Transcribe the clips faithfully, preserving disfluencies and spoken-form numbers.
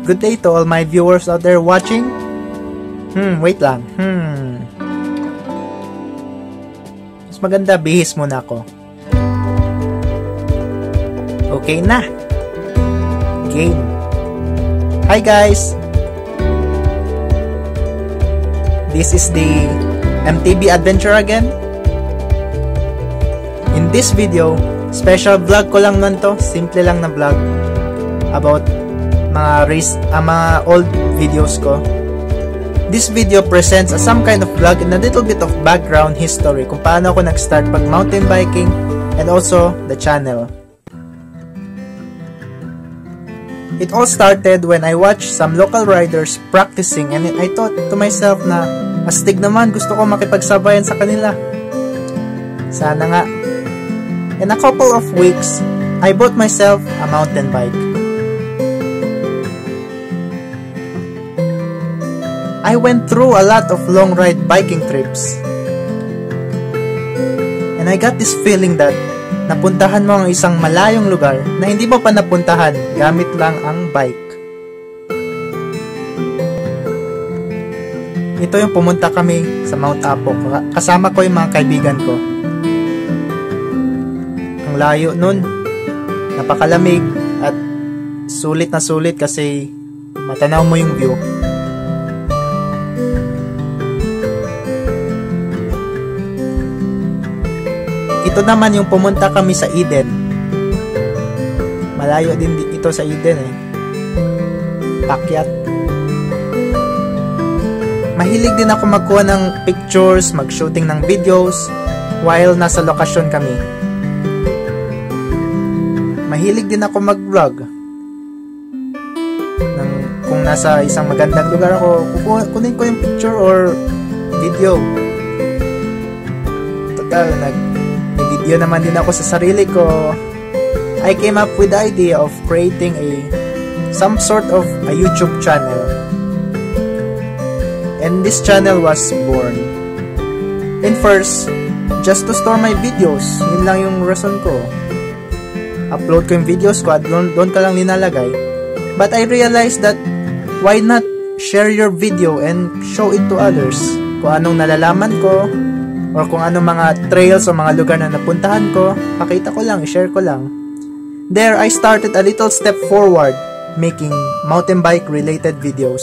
Good day to all my viewers out there watching. Hmm, wait lang. Hmm. Mas maganda, bihis muna ako. Okay na. Game. Hi guys. This is the M T B adventure again. In this video, special vlog ko lang nun to. Simple lang na vlog about mga race, uh, mga old videos ko. This video presents a some kind of vlog and a little bit of background history kung paano ako nag-start pag mountain biking and also the channel. It all started when I watched some local riders practicing and I thought to myself na astig naman, gusto ko makipagsabayan sa kanila. Sana nga. In a couple of weeks, I bought myself a mountain bike. I went through a lot of long ride biking trips. And I got this feeling that napuntahan mo ang isang malayong lugar na hindi mo pa napuntahan gamit lang ang bike. Ito yung pumunta kami sa Mount Apo. Kasama ko yung mga kaibigan ko. Ang layo nun. Napakalamig at sulit na sulit kasi matanaw mo yung view. Ito naman yung pumunta kami sa Eden. Malayo din ito sa Eden eh. Pakyat. Mahilig din ako magkuha ng pictures, mag-shooting ng videos while nasa lokasyon kami. Mahilig din ako mag-vlog. Nang, kung nasa isang magandang lugar ako, kukunin ko yung picture or video. Total, nag video naman din ako sa sarili ko. I came up with the idea of creating a some sort of a YouTube channel. And this channel was born. And first, just to store my videos. Yun lang yung reason ko. Upload ko yung videos ko at doon, doon ka lang nilalagay. But I realized that why not share your video and show it to others? Kung anong nalalaman ko or kung anong mga trails o mga lugar na napuntahan ko, pakita ko lang, i-share ko lang. There, I started a little step forward, making mountain bike related videos.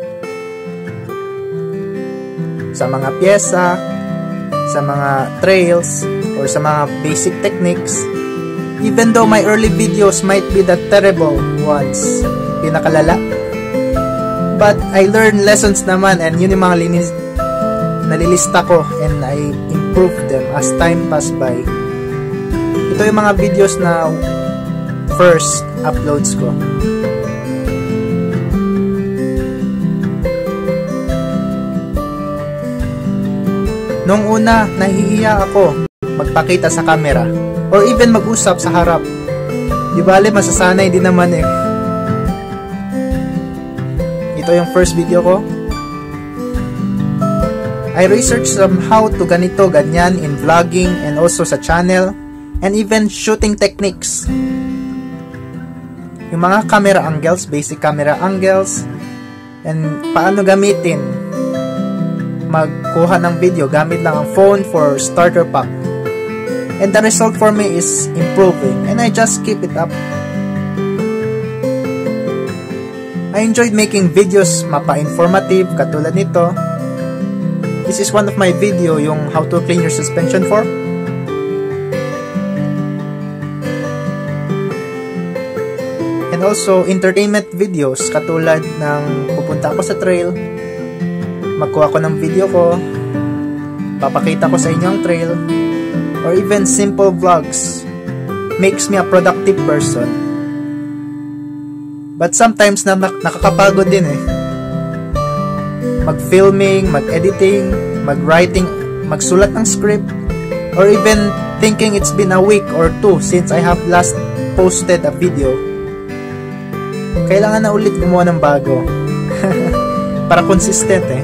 Sa mga pyesa, sa mga trails, or sa mga basic techniques. Even though my early videos might be the terrible ones, pinakalala. But I learned lessons naman and yun yung mga linis nalilista ko and I improve them as time pass by. Ito yung mga videos na first uploads ko. Nung una, nahihiya ako magpakita sa camera or even mag-usap sa harap. Di bale, masasanay din naman eh. Ito yung first video ko. I researched some how to ganito, ganyan in vlogging and also sa channel and even shooting techniques. Yung mga camera angles, basic camera angles and paano gamitin magkuha ng video gamit lang ang phone for starter pack. And the result for me is improving and I just keep it up. I enjoyed making videos mapa-informative katulad nito. This is one of my video, yung how to clean your suspension fork. And also, entertainment videos, katulad ng pupunta ako sa trail, magkuha ko ng video ko, papakita ko sa inyo ang trail, or even simple vlogs, makes me a productive person. But sometimes na nak nakakapagod din eh. Mag-filming, mag-editing, mag-writing, magsulat ng script, or even thinking it's been a week or two since I have last posted a video. Kailangan na ulit gumawa ng bago. Para consistent eh.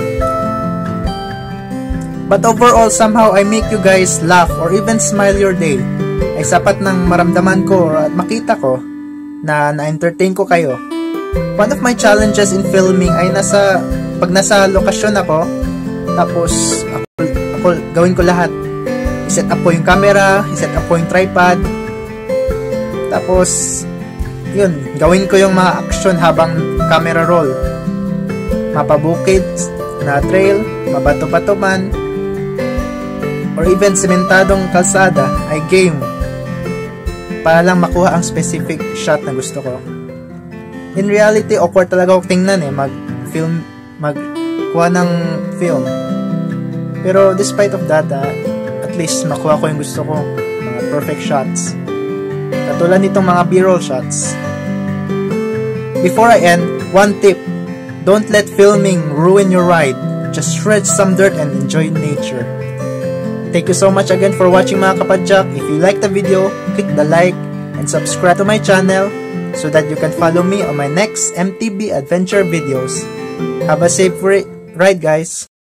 But overall, somehow I make you guys laugh or even smile your day. Ay sapat nang maramdaman ko at makita ko na na-entertain ko kayo. One of my challenges in filming ay nasa, pag nasa lokasyon ako, tapos ako, ako gawin ko lahat. I-set up ko yung camera, i-set up ko yung tripod, tapos yun, gawin ko yung mga action habang camera roll. Mapabukid na trail, mabato-bato man, or even sementadong kalsada ay game para lang makuha ang specific shot na gusto ko. In reality, awkward talaga ako tingnan eh, mag-film, magkuha ng film. Pero despite of that, uh, at least makuha ko yung gusto ko, mga perfect shots. Katulad nitong mga B-roll shots. Before I end, one tip. Don't let filming ruin your ride. Just shred some dirt and enjoy nature. Thank you so much again for watching mga kapadyak. If you like the video, click the like and subscribe to my channel so that you can follow me on my next M T B adventure videos. Have a safe ride, guys!